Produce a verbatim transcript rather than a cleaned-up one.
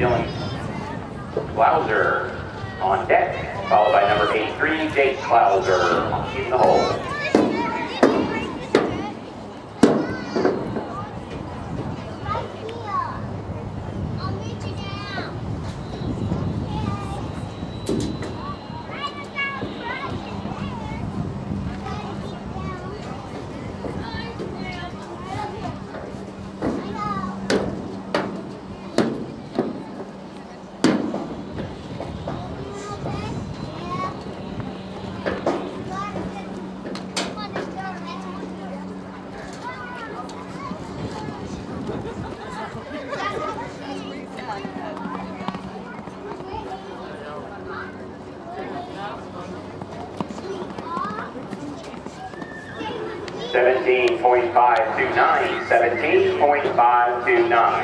Dylan Klauser on deck, followed by number eighty-three, Jake Klauser in the hole. seventeen point five two nine, seventeen point five two nine.